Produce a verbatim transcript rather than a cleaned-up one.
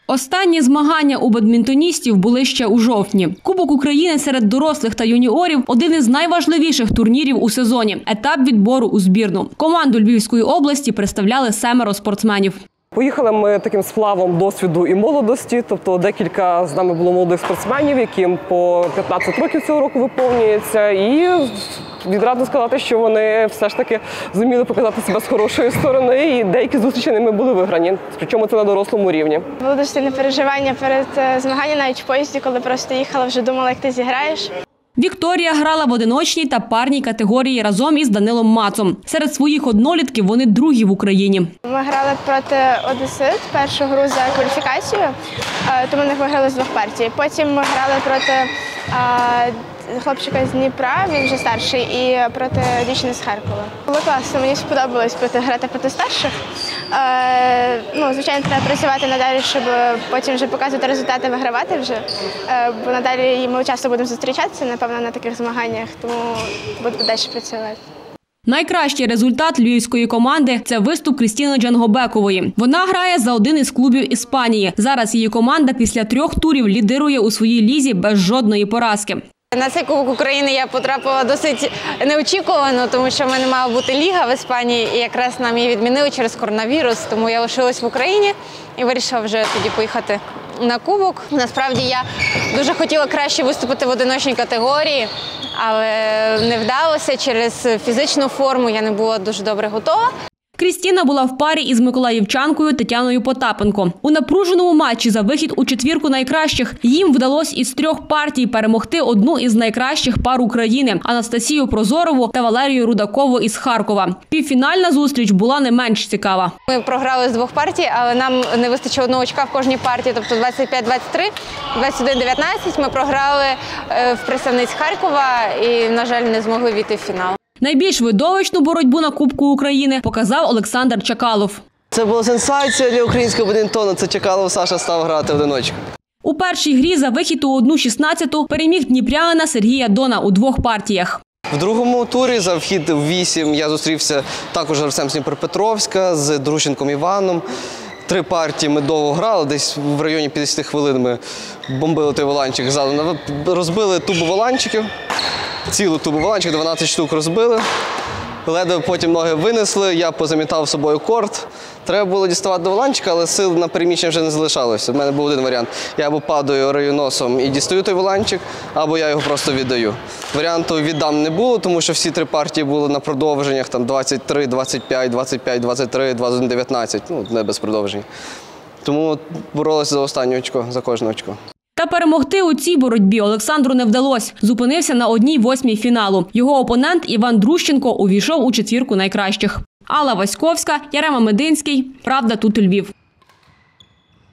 Останні змагання у бадмінтоністів були ще у жовтні. Кубок України серед дорослих та юніорів – один із найважливіших турнірів у сезоні – етап відбору у збірну. Команду Львівської області представляли семеро спортсменів. Поїхали ми таким сплавом досвіду і молодості, тобто декілька з нами було молодих спортсменів, яким по п'ятнадцять років цього року виповнюється. І відразу сказати, що вони все ж таки зуміли показати себе з хорошої сторони, і деякі зустрічі ними були виграні, причому це на дорослому рівні. Було дуже сильне переживання перед змаганням, навіть в поїзді, коли просто їхала, вже думала, як ти зіграєш. Вікторія грала в одиночній та парній категорії разом із Данилом Мацом. Серед своїх однолітків вони другі в Україні. Ми грали проти Одесит, першу гру за кваліфікацію, тому не виграли з двох партій. Потім ми грали проти хлопчика з Дніпра, він вже старший, і проти дівчини з Харкова. Було класно, мені сподобалось грати проти старших. Ну, звичайно, треба працювати надалі, щоб потім вже показувати результати, вигравати вже. Бо надалі ми часто будемо зустрічатися, напевно, на таких змаганнях, тому буду далі працювати. Найкращий результат львівської команди – це виступ Крістіни Джангобекової. Вона грає за один із клубів Іспанії. Зараз її команда після трьох турів лідирує у своїй лізі без жодної поразки. На цей Кубок України я потрапила досить неочікувано, тому що в мене мала бути ліга в Іспанії, і якраз нам її відмінили через коронавірус, тому я лишилась в Україні і вирішила вже тоді поїхати на Кубок. Насправді я дуже хотіла краще виступити в одиночній категорії, але не вдалося через фізичну форму, я не була дуже добре готова. Крістіна була в парі із миколаївчанкою Тетяною Потапенко. У напруженому матчі за вихід у четвірку найкращих їм вдалося із трьох партій перемогти одну із найкращих пар України – Анастасію Прозорову та Валерію Рудакову із Харкова. Півфінальна зустріч була не менш цікава. Ми програли з двох партій, але нам не вистачило одного очка в кожній партії, тобто двадцять п'ять двадцять три, двадцять один дев'ятнадцять. Ми програли в представниць Харкова і, на жаль, не змогли війти в фінал. Найбільш видовищну боротьбу на Кубку України показав Олександр Чакалов. Це була сенсація для українського бадмінтону. Це Чакалов Саша став грати в одиночку. У першій грі за вихід у одну шістнадцяту переміг дніпрянина Сергія Дона у двох партіях. В другому турі за вхід в вісім я зустрівся також з гравцем з Дніпропетровська, з Друщенком Іваном. Три партії ми довго грали, десь в районі п'ятдесят хвилин ми бомбили той воланчик ззаду. Розбили тубу воланчиків, цілу тубу воланчиків, дванадцять штук розбили. Ледве потім ноги винесли, я позамітав з собою корт. Треба було діставати до воланчика, але сил на переміщення вже не залишалося. У мене був один варіант. Я або падаю рою носом і дістаю той воланчик, або я його просто віддаю. Варіанту віддам не було, тому що всі три партії були на продовженнях, там двадцять три, двадцять п'ять, двадцять п'ять, двадцять три, двадцять один, дев'ятнадцять, ну, не без продовжень. Тому боролися за останнє очко, за кожне очко. Та перемогти у цій боротьбі Олександру не вдалося. Зупинився на одній восьмій фіналу. Його опонент Іван Друщенко увійшов у четвірку найкращих. Алла Васьковська, Ярема Мединський. Правда, тут Львів.